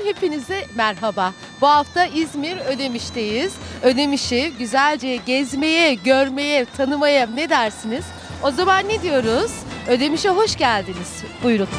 hepinize merhaba. Bu hafta İzmir Ödemiş'teyiz. Ödemiş'i güzelce gezmeye, görmeye, tanımaya ne dersiniz? O zaman ne diyoruz? Ödemiş'e hoş geldiniz. Buyurun.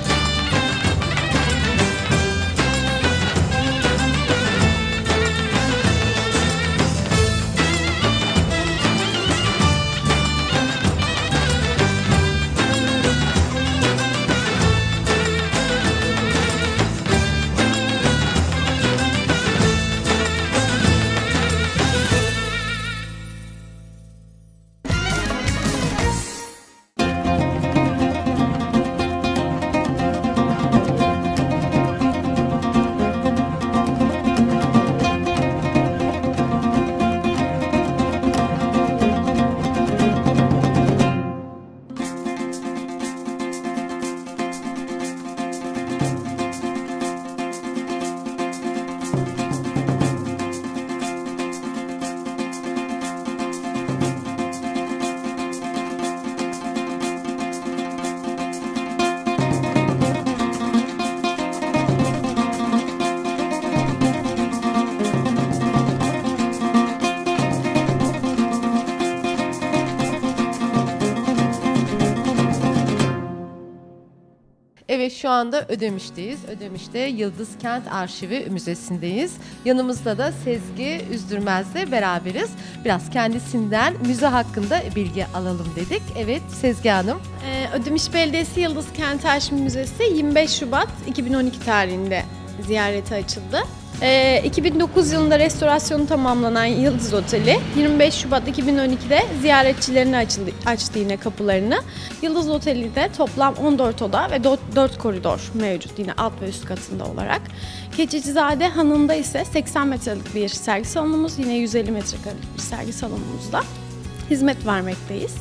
Evet, şu anda Ödemiş'teyiz. Ödemiş'te Yıldız Kent Arşivi Müzesi'ndeyiz. Yanımızda da Sezgi Üzdürmez'le beraberiz. Biraz kendisinden müze hakkında bilgi alalım dedik. Evet Sezgi Hanım. Ödemiş Belediyesi Yıldız Kent Arşivi Müzesi 25 Şubat 2012 tarihinde ziyarete açıldı. 2009 yılında restorasyonu tamamlanan Yıldız Oteli 25 Şubat 2012'de ziyaretçilerine açtı yine kapılarını. Yıldız Oteli'de toplam 14 oda ve 4 koridor mevcut yine alt ve üst katında olarak. Keçicizade Hanı'nda ise 80 metrelik bir sergi salonumuz, yine 150 metrekarelik bir sergi salonumuzda hizmet vermekteyiz.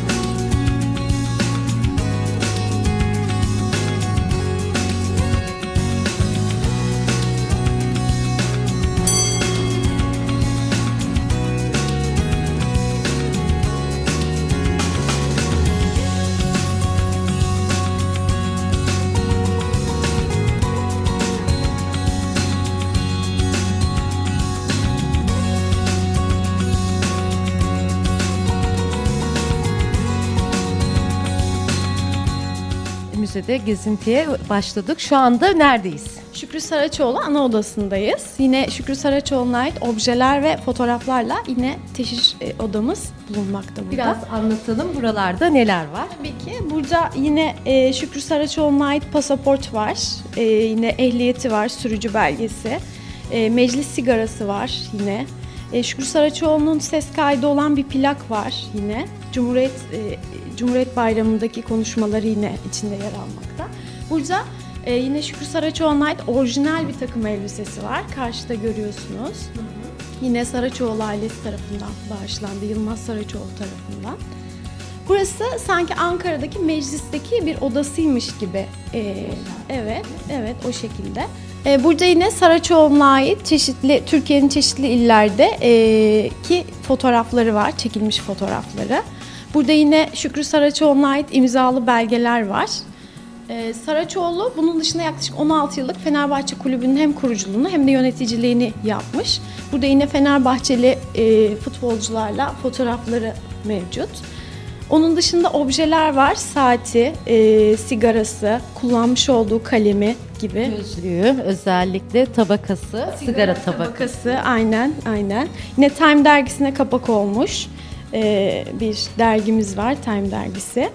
Müzede gezintiye başladık. Şu anda neredeyiz? Şükrü Saraçoğlu ana odasındayız. Yine Şükrü Saraçoğlu'na ait objeler ve fotoğraflarla yine teşhir odamız bulunmakta burada. Biraz anlatalım, buralarda neler var? Tabii ki burada yine Şükrü Saraçoğlu'na ait pasaport var. Yine ehliyeti var, sürücü belgesi. Meclis sigarası var yine. Şükrü Saraçoğlu'nun ses kaydı olan bir plak var yine. Cumhuriyet Bayramı'ndaki konuşmaları yine içinde yer almakta. Burada yine Şükrü Saraçoğlu'na ait orijinal bir takım elbisesi var. Karşıda görüyorsunuz. Yine Saraçoğlu ailesi tarafından bağışlandı. Yılmaz Saraçoğlu tarafından. Burası sanki Ankara'daki meclisteki bir odasıymış gibi. Evet o şekilde. Burada yine Saraçoğlu'na ait Türkiye'nin çeşitli illerde ki fotoğrafları var, çekilmiş fotoğrafları. Burada yine Şükrü Saraçoğlu'na ait imzalı belgeler var. Saraçoğlu bunun dışında yaklaşık 16 yıllık Fenerbahçe Kulübü'nün hem kuruculuğunu hem de yöneticiliğini yapmış. Burada yine Fenerbahçeli futbolcularla fotoğrafları mevcut. Onun dışında objeler var. Saati, sigarası, kullanmış olduğu kalemi gibi. Gözlüğü, özellikle tabakası, sigara tabakası. Aynen. Yine Time dergisine kapak olmuş bir dergimiz var, Time dergisi.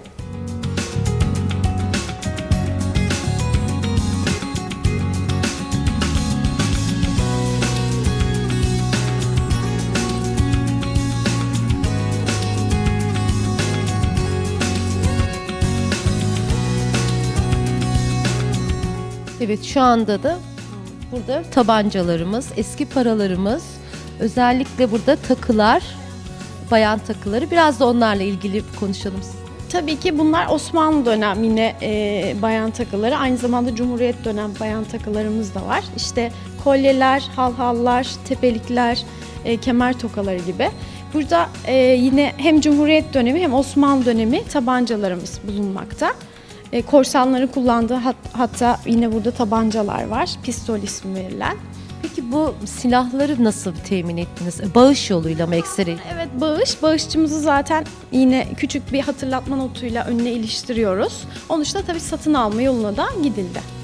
Evet, şu anda da burada tabancalarımız, eski paralarımız, özellikle burada takılar, bayan takıları. Biraz da onlarla ilgili konuşalım. Tabii ki bunlar Osmanlı dönem yine bayan takıları. Aynı zamanda Cumhuriyet dönem bayan takılarımız da var. İşte kolyeler, halhallar, tepelikler, kemer tokaları gibi. Burada yine hem Cumhuriyet dönemi hem Osmanlı dönemi tabancalarımız bulunmakta. Korsanların kullandığı hatta yine burada tabancalar var. Pistol ismi verilen. Peki bu silahları nasıl temin ettiniz? Bağış yoluyla mı ekseri? Evet, bağışçımızı zaten yine küçük bir hatırlatma notuyla önüne iliştiriyoruz. Onun dışında tabii satın alma yoluna da gidildi.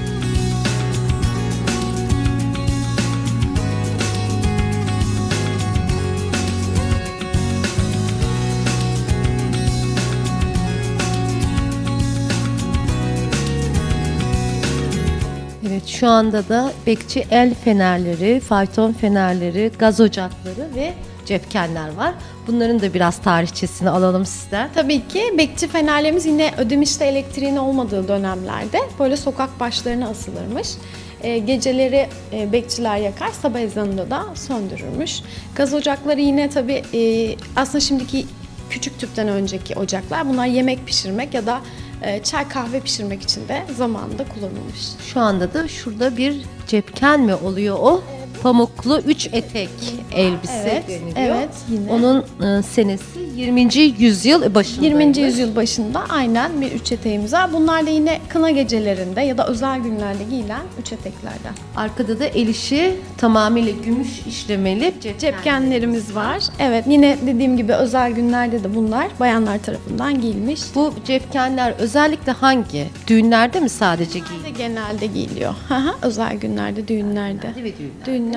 Evet, şu anda da bekçi el fenerleri, fayton fenerleri, gaz ocakları ve cepkenler var. Bunların da biraz tarihçesini alalım sizden. Tabii ki bekçi fenerlerimiz yine Ödemiş'te elektriğin olmadığı dönemlerde böyle sokak başlarına asılırmış. Geceleri bekçiler yakar, sabah ezanında da söndürürmüş. Gaz ocakları yine tabii aslında şimdiki küçük tüpten önceki ocaklar. Bunlar yemek pişirmek ya da çay kahve pişirmek için de zamanında kullanılmış. Şu anda da şurada bir cepken mi oluyor o? Pamuklu 3 etek elbise deniliyor. Evet, yine. Onun senesi 20. yüzyıl başında. 20. yüzyıl başında aynen bir üç eteğimiz var. Bunlar da yine kına gecelerinde ya da özel günlerde giyilen üç eteklerden. Arkada da el işi tamamıyla gümüş işlemeli Cepkenlerimiz var. Evet, yine dediğim gibi özel günlerde de bunlar bayanlar tarafından giyilmiş. Bu cepkenler özellikle hangi? Düğünlerde mi sadece giyiliyor? Genelde giyiliyor. Özel günlerde, düğünlerde. Ve Düğünler.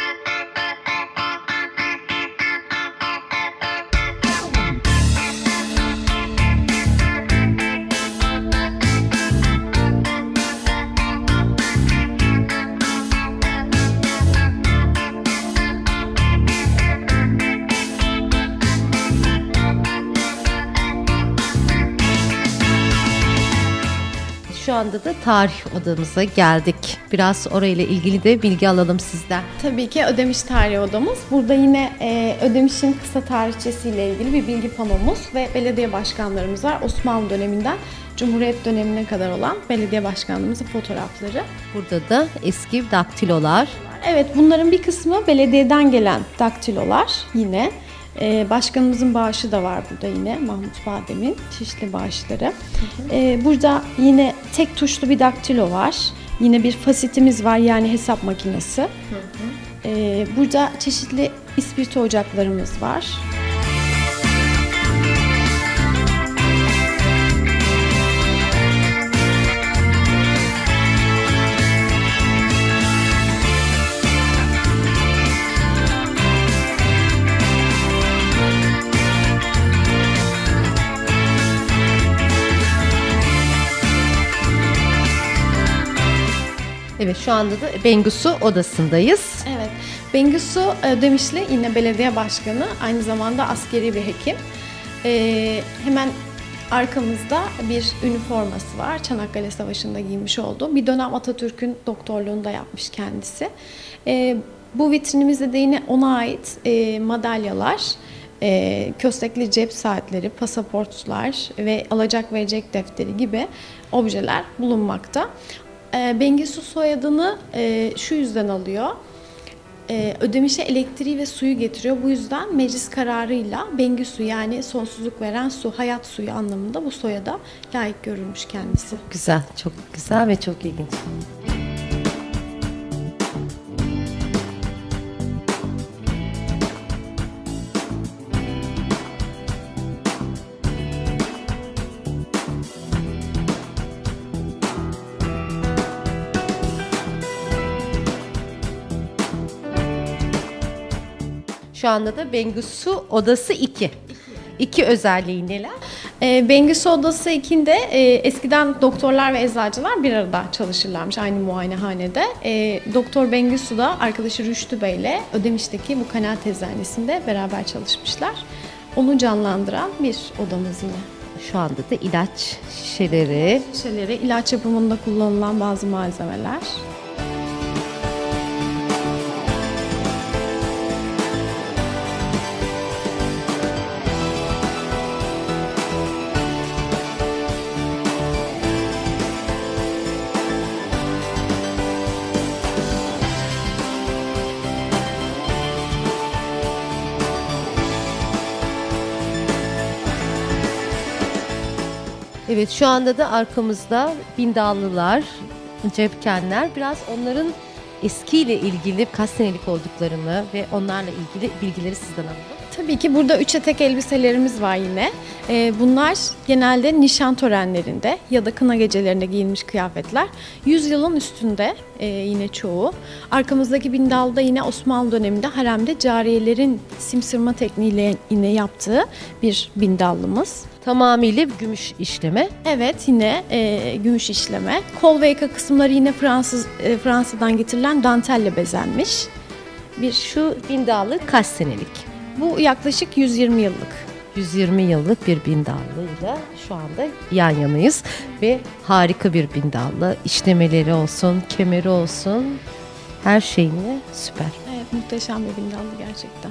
Şu anda da tarih odamıza geldik. Biraz orayla ilgili de bilgi alalım sizden. Tabii ki Ödemiş Tarihi Odamız. Burada yine Ödemiş'in kısa tarihçesiyle ilgili bir bilgi panomuz ve belediye başkanlarımız var. Osmanlı döneminden Cumhuriyet dönemine kadar olan belediye başkanlığımızın fotoğrafları. Burada da eski daktilolar. Evet, bunların bir kısmı belediyeden gelen daktilolar yine. Başkanımızın bağışı da var burada yine, Mahmut Badem'in çeşitli bağışları. Burada yine tek tuşlu bir daktilo var. Yine bir fasitimiz var, yani hesap makinesi. Burada çeşitli ispirto ocaklarımız var. Evet, şu anda da Bengisu odasındayız. Evet, Bengisu Ödemişli yine belediye başkanı, aynı zamanda askeri bir hekim. Hemen arkamızda bir üniforması var. Çanakkale Savaşı'nda giymiş olduğu. Bir dönem Atatürk'ün doktorluğunu da yapmış kendisi. Bu vitrinimizde de yine ona ait madalyalar, köstekli cep saatleri, pasaportlar ve alacak verecek defteri gibi objeler bulunmakta. Bengisu soyadını şu yüzden alıyor. Ödemiş'e elektriği ve suyu getiriyor. Bu yüzden meclis kararıyla Bengisu, yani sonsuzluk veren su, hayat suyu anlamında bu soyada layık görülmüş kendisi. Güzel, çok güzel ve çok ilginç. Şu anda da Bengisu Odası 2. İki özelliği neler? Bengisu Odası 2'de eskiden doktorlar ve eczacılar bir arada çalışırlarmış aynı muayenehanede. Doktor Bengisu da arkadaşı Rüştü Bey ile Ödemiş'teki bu kanaat eczanesinde beraber çalışmışlar. Onu canlandıran bir odamız yine. Şu anda da ilaç şişeleri. Şişeleri, ilaç yapımında kullanılan bazı malzemeler. Evet, şu anda da arkamızda Bindallılar, Cepkenler, biraz onların eskiyle ilgili kaç senelik olduklarını ve onlarla ilgili bilgileri sizden alalım. Tabii ki burada üç etek elbiselerimiz var yine. Bunlar genelde nişan törenlerinde ya da kına gecelerinde giyilmiş kıyafetler. 100 yılın üstünde yine çoğu. Arkamızdaki bindalda yine Osmanlı döneminde haremde cariyelerin simsırma tekniğiyle yine yaptığı bir bindallımız. Tamamıyla gümüş işleme. Evet, yine gümüş işleme. Kol ve yaka kısımları yine Fransa'dan getirilen dantelle bezenmiş. Şu bindallı kaç senelik? Bu yaklaşık 120 yıllık. 120 yıllık bir bindallıyla şu anda yan yanayız ve harika bir bindallı. İşlemeleri olsun, kemeri olsun, her şeyini süper. Evet, muhteşem bir bindallı gerçekten.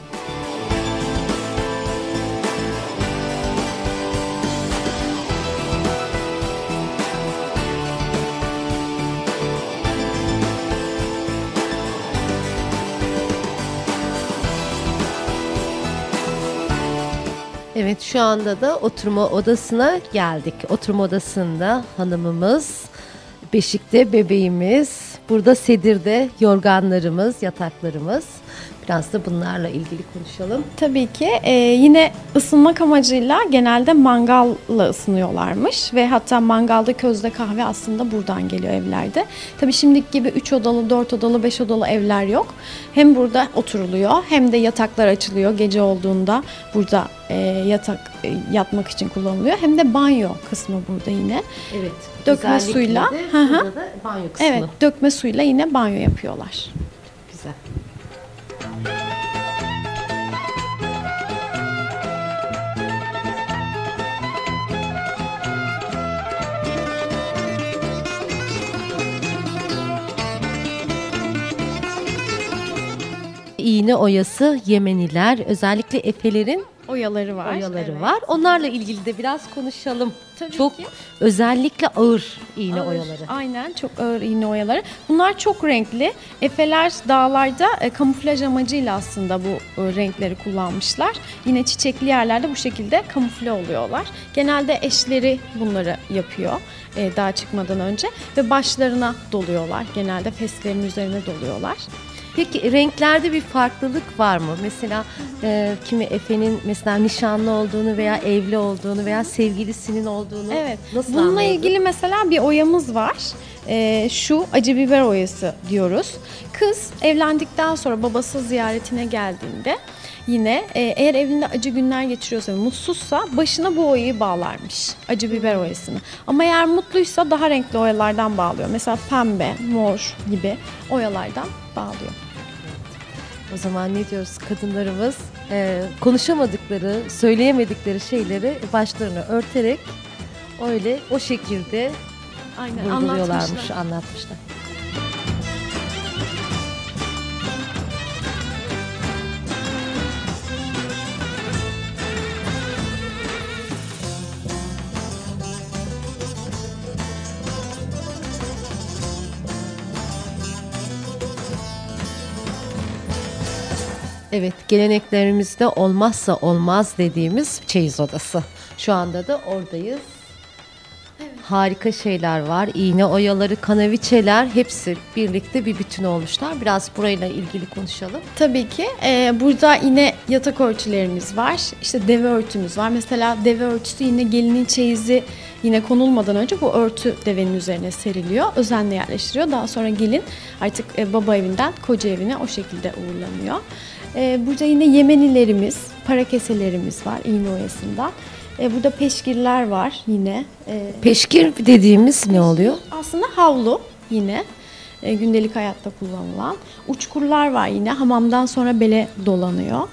Evet, şu anda da oturma odasına geldik. Oturma odasında hanımımız, beşikte bebeğimiz, burada sedirde yorganlarımız, yataklarımız. Biraz da bunlarla ilgili konuşalım. Tabii ki yine ısınmak amacıyla genelde mangalla ısınıyorlarmış ve hatta mangalda közde kahve aslında buradan geliyor evlerde. Tabii şimdiki gibi 3 odalı, 4 odalı, 5 odalı evler yok. Hem burada oturuluyor hem de yataklar açılıyor gece olduğunda burada yatmak için kullanılıyor. Hem de banyo kısmı burada yine. Evet. Dökme suyla. Burada da banyo kısmı. Evet, dökme suyla yine banyo yapıyorlar. Güzel. İğne oyası Yemeniler, özellikle Efelerin Oyaları var. oyaları var. Onlarla ilgili de biraz konuşalım. Tabii çok ki. Özellikle ağır iğne Ağır, oyaları. Aynen, çok ağır iğne oyaları. Bunlar çok renkli. Efeler dağlarda kamuflaj amacıyla aslında bu renkleri kullanmışlar. Yine çiçekli yerlerde bu şekilde kamufle oluyorlar. Genelde eşleri bunları yapıyor dağa çıkmadan önce ve başlarına doluyorlar. Genelde feslerin üzerine doluyorlar. Peki renklerde bir farklılık var mı? Mesela kimi efenin mesela nişanlı olduğunu veya evli olduğunu veya sevgilisinin olduğunu Evet. nasıl Bununla anladın? ilgili mesela bir oyamız var. Şu acı biber oyası diyoruz. Kız evlendikten sonra babası ziyaretine geldiğinde yine eğer evinde acı günler geçiriyorsa ve mutsuzsa başına bu oyayı bağlarmış. Acı biber oyasını. Ama eğer mutluysa daha renkli oyalardan bağlıyor. Mesela pembe, mor gibi oyalardan bağlıyor. O zaman ne diyoruz kadınlarımız konuşamadıkları, söyleyemedikleri şeyleri başlarını örterek öyle o şekilde Aynen, vurguluyorlarmış, anlatmışlar. Evet, geleneklerimizde olmazsa olmaz dediğimiz çeyiz odası. Şu anda da oradayız. Evet. Harika şeyler var. İğne oyaları, kanaviçeler hepsi birlikte bir bütün olmuşlar. Biraz burayla ilgili konuşalım. Tabii ki. Burada yine yatak örtülerimiz var. İşte deve örtümüz var. Mesela deve örtüsü yine gelinin çeyizi yine konulmadan önce bu örtü devenin üzerine seriliyor. Özenle yerleştiriyor. Daha sonra gelin artık baba evinden koca evine o şekilde uğurlanıyor. Burada yine Yemenilerimiz, para keselerimiz var iğne oyasından. Burada peşkirler var yine. Peşkir dediğimiz ne oluyor? Aslında havlu yine gündelik hayatta kullanılan. Uçkurlar var yine hamamdan sonra bele dolanıyor.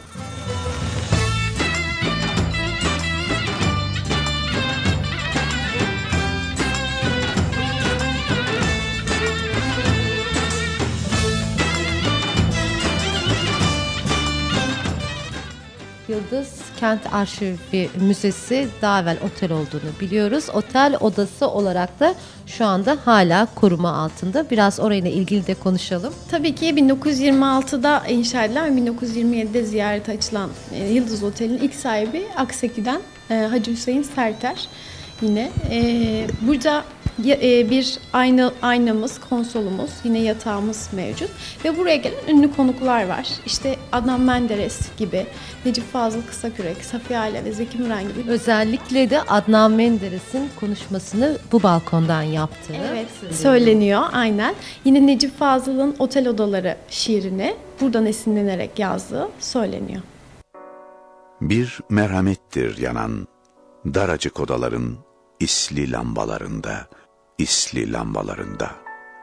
Yıldız Kent Arşivi Müzesi daha evvel otel olduğunu biliyoruz. Otel odası olarak da şu anda hala koruma altında. Biraz orayla ilgili de konuşalım. Tabii ki 1926'da inşa edilen ve 1927'de ziyarete açılan Yıldız Otel'in ilk sahibi Akseki'den Hacı Hüseyin Serter. yine. Burada bir aynamız, konsolumuz, yine yatağımız mevcut. Ve buraya gelen ünlü konuklar var. İşte Adnan Menderes gibi, Necip Fazıl Kısakürek, Safiye Ayla ve Zeki Müren gibi. Özellikle de Adnan Menderes'in konuşmasını bu balkondan yaptığı Söyleniyor aynen. Yine Necip Fazıl'ın Otel Odaları şiirini buradan esinlenerek yazdığı söyleniyor. Bir merhamettir yanan daracık odaların isli lambalarında, isli lambalarında.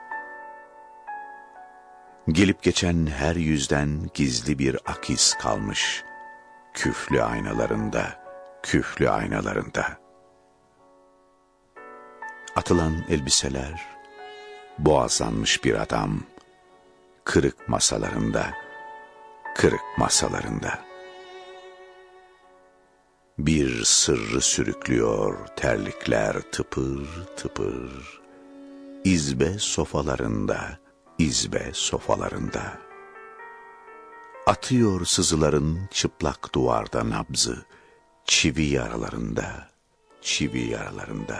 Gelip geçen her yüzden gizli bir akis kalmış, küflü aynalarında, küflü aynalarında. Atılan elbiseler, boğazlanmış bir adam, kırık masalarında, kırık masalarında. Bir sırrı sürüklüyor terlikler tıpır tıpır, izbe sofalarında, izbe sofalarında. Atıyor sızıların çıplak duvarda nabzı, çivi yaralarında, çivi yaralarında.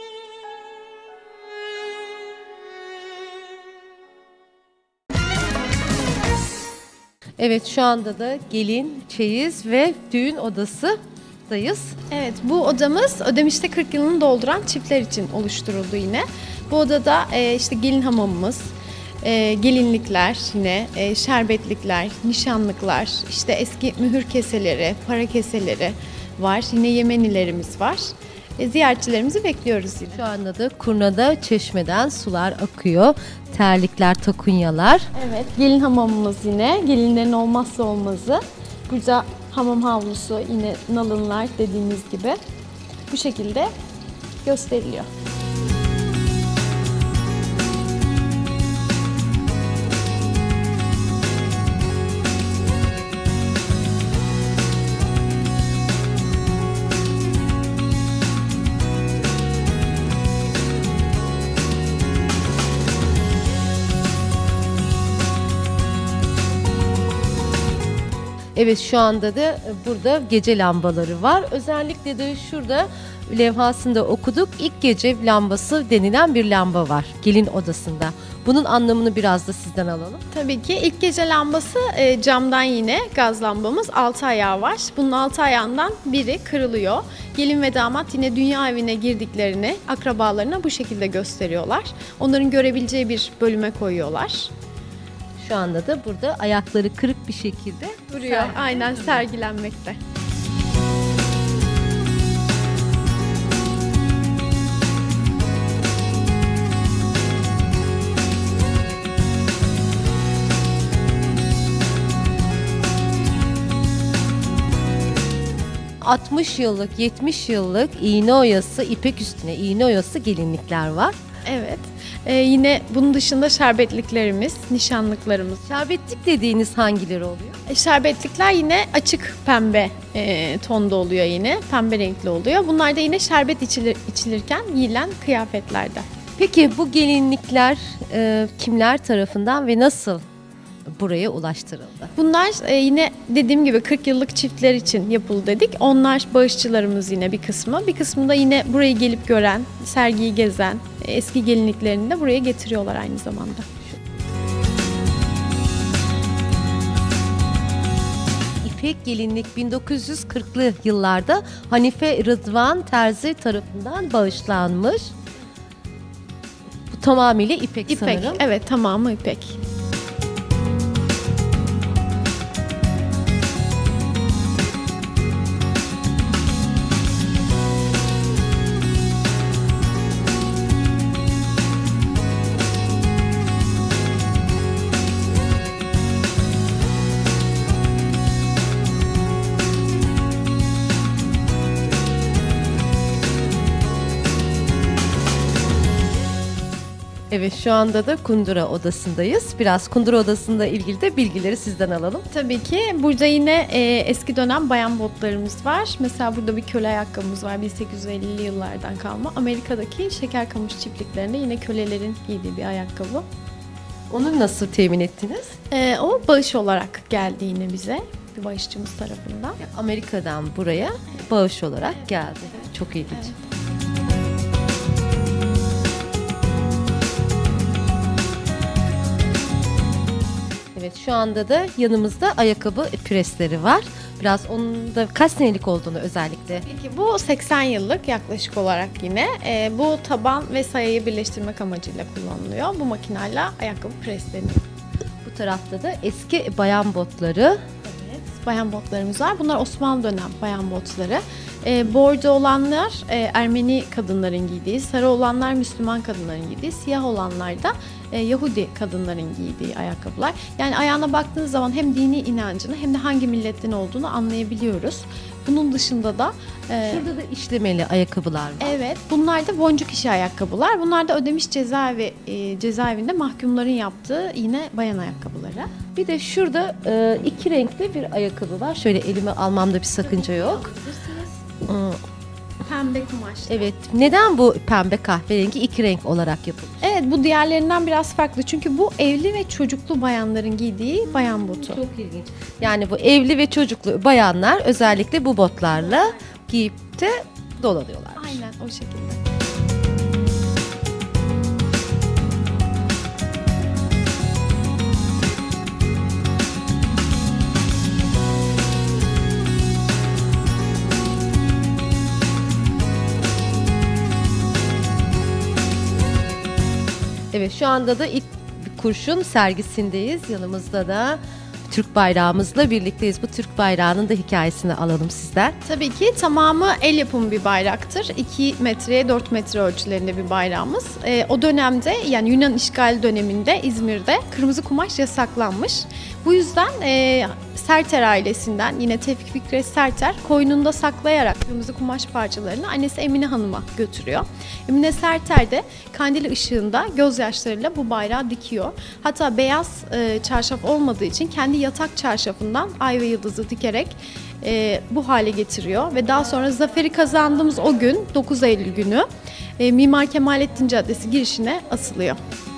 Evet, şu anda da gelin, çeyiz ve düğün odasıdayız. Evet, bu odamız Ödemiş'te 40 yılını dolduran çiftler için oluşturuldu yine. Bu odada işte gelin hamamımız, gelinlikler yine, şerbetlikler, nişanlıklar, işte eski mühür keseleri, para keseleri var. Yine Yemenilerimiz var. Ziyaretçilerimizi bekliyoruz yine. Şu anda da Kurna'da çeşmeden sular akıyor. Terlikler, takunyalar. Evet, gelin hamamımız yine. Gelinlerin olmazsa olmazı. Burada hamam havlusu, yine nalınlar dediğimiz gibi. Bu şekilde gösteriliyor. Evet, şu anda da burada gece lambaları var. Özellikle de şurada levhasında okuduk. İlk gece lambası denilen bir lamba var gelin odasında. Bunun anlamını biraz da sizden alalım. Tabii ki ilk gece lambası camdan yine gaz lambamız 6 ayağı var. Bunun 6 ayağından biri kırılıyor. Gelin ve damat yine dünya evine girdiklerini akrabalarına bu şekilde gösteriyorlar. Onların görebileceği bir bölüme koyuyorlar. Şu anda da burada ayakları kırık bir şekilde Duruyor. Aynen sergilenmekte. ...60 yıllık, 70 yıllık iğne oyası, ipek üstüne iğne oyası gelinlikler var. Evet. Yine bunun dışında şerbetliklerimiz, nişanlıklarımız. Şerbetlik dediğiniz hangileri oluyor? Şerbetlikler yine açık pembe tonda oluyor yine. Pembe renkli oluyor. Bunlar da yine şerbet içilirken giyilen kıyafetlerde. Peki bu gelinlikler kimler tarafından ve nasıl buraya ulaştırıldı? Bunlar yine dediğim gibi 40 yıllık çiftler için yapıldı dedik. Onlar bağışçılarımız yine bir kısmı. Bir kısmı da yine burayı gelip gören, sergiyi gezen, eski gelinliklerini de buraya getiriyorlar aynı zamanda. İpek gelinlik 1940'lı yıllarda Hanife Rıdvan Terzi tarafından bağışlanmış. Bu tamamıyla ipek sanırım. Evet, tamamı ipek. Evet, şu anda da Kundura Odası'ndayız. Biraz Kundura Odası'nda ilgili de bilgileri sizden alalım. Tabii ki. Burada yine eski dönem bayan botlarımız var. Mesela burada bir köle ayakkabımız var. 1850'li yıllardan kalma. Amerika'daki şekerkamış çiftliklerinde yine kölelerin giydiği bir ayakkabı. Onu nasıl temin ettiniz? O bağış olarak geldi yine bize. Bir bağışçımız tarafından. Amerika'dan buraya bağış olarak geldi. Çok ilginç. Evet. Evet, şu anda da yanımızda ayakkabı presleri var. Biraz onun da kaç senelik olduğunu özellikle. Peki bu 80 yıllık yaklaşık olarak yine. Bu taban ve sayayı birleştirmek amacıyla kullanılıyor. Bu makineyle ayakkabı presleniyor. Bu tarafta da eski bayan botları. Evet, bayan botlarımız var. Bunlar Osmanlı dönem bayan botları. Bordo olanlar Ermeni kadınların giydiği, sarı olanlar Müslüman kadınların giydiği, siyah olanlar da Yahudi kadınların giydiği ayakkabılar. Yani ayağına baktığınız zaman hem dini inancını hem de hangi milletten olduğunu anlayabiliyoruz. Bunun dışında da Şurada da işlemeli ayakkabılar var. evet, bunlar da boncuk işi ayakkabılar. Bunlar da Ödemiş cezaevinde mahkumların yaptığı yine bayan ayakkabıları. Bir de şurada iki renkli bir ayakkabı var. Şöyle elime almamda bir sakınca yok. Pembe kumaşlı. Evet. Neden bu pembe kahverengi iki renk olarak yapılmış? Evet, bu diğerlerinden biraz farklı. Çünkü bu evli ve çocuklu bayanların giydiği bayan botu. Çok ilginç. Yani bu evli ve çocuklu bayanlar özellikle bu botlarla giyip de dolanıyorlar. Aynen o şekilde. Evet, şu anda da ilk kurşun sergisindeyiz. Yanımızda da Türk bayrağımızla birlikteyiz. Bu Türk bayrağının da hikayesini alalım sizden. Tabii ki tamamı el yapımı bir bayraktır. 2 metreye 4 metre ölçülerinde bir bayrağımız. O dönemde, yani Yunan işgali döneminde İzmir'de kırmızı kumaş yasaklanmış. Bu yüzden Serter ailesinden yine Tevfik Fikret Serter koynunda saklayarak kırmızı kumaş parçalarını annesi Emine Hanım'a götürüyor. Emine Serter de kandili ışığında gözyaşlarıyla bu bayrağı dikiyor. Hatta beyaz çarşaf olmadığı için kendi yatak çarşafından ay ve yıldızı dikerek bu hale getiriyor. Ve daha sonra zaferi kazandığımız o gün 9 Eylül günü Mimar Kemalettin Caddesi girişine asılıyor.